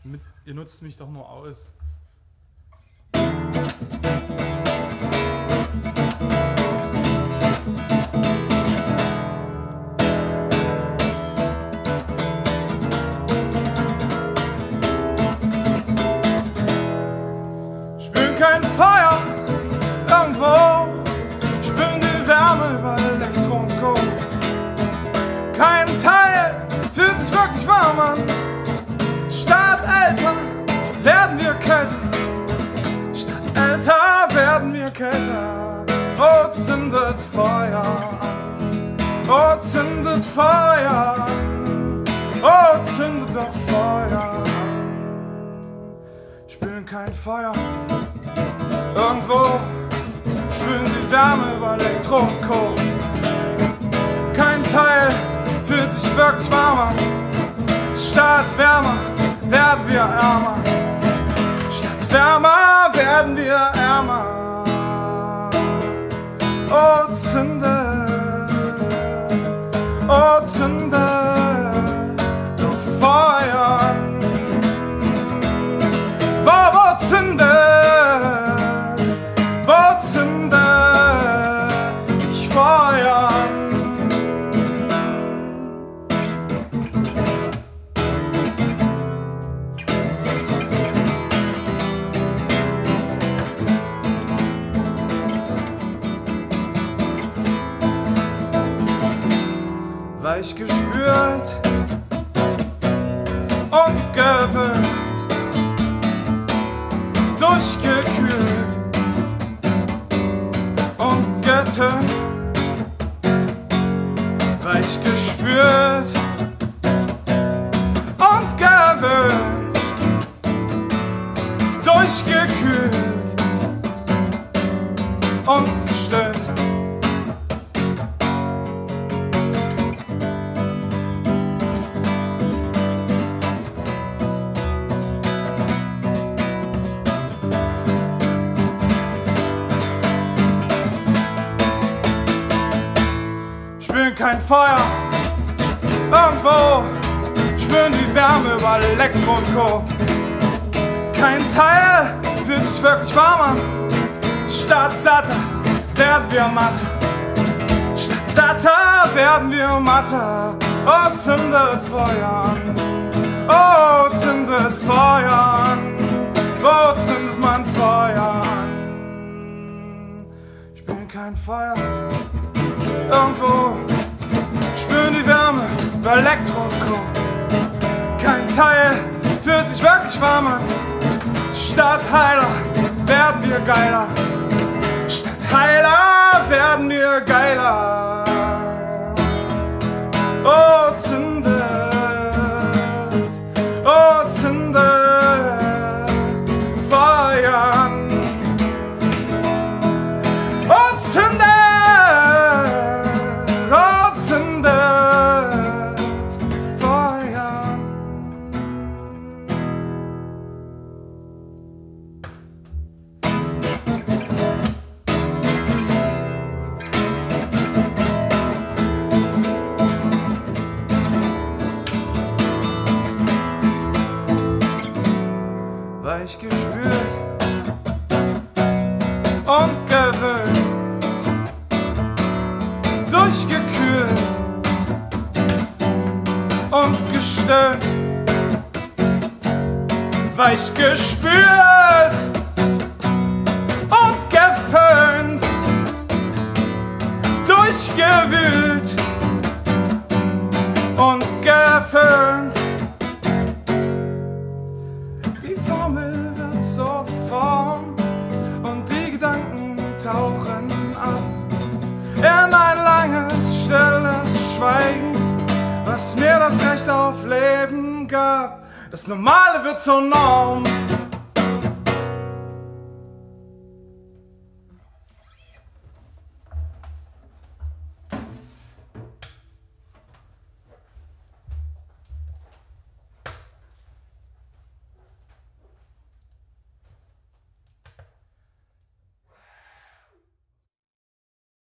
Ihr nutzt mich doch nur aus. Spüren kein Feuer irgendwo, spüren die Wärme über Elektro und Co. Kein Teil fühlt sich wirklich warm an. Statt älter werden wir kälter. Statt älter werden wir kälter. Oh, zündet Feuer an. Oh, zündet Feuer an. Oh, zündet doch Feuer an. Spüren kein Feuer irgendwo, spüren die Wärme über Elektro und Co. Kein Teil fühlt sich wirklich warm an. Statt wärmer werden wir ärmer. Statt wärmer werden wir ärmer. Oh, zünde, oh, zünde doch Feuer an. Wo zünde, wo zünde ich Feuer an. Weich gespürt und gewöhnt, durchgekühlt und getönt. Weich gespürt und gewöhnt, durchgekühlt und gestöhnt. Spüren kein Feuer irgendwo, spüren die Wärme über Elektro und Co. Kein Teil fühlt sich wirklich warm an. Statt satter werden wir matter. Statt satter werden wir matter. Oh, zündet Feuer an. Oh, zündet Feuer an. Wo zündet man Feuer an? Spüren kein Feuer irgendwo, spüren die Wärme über Elektro und Co. Kein Teil fühlt sich wirklich warm an. Statt heiler werden wir geiler. Statt heiler werden wir geiler. Oh, zündet, oh, zündet Feuer an. Oh, zündet, oh, zündet Feuer an. Weich gespürt und gewöhnt, durchgekühlt und gestöhnt. Weich gespürt und geföhnt, durchgewühlt und geföhnt. Die Formel wird zur Form und die Gedanken tauchen ab in ein langes, stilles Schweigen, was mir das Recht auf Leben gab. Das Normale wird zur Norm.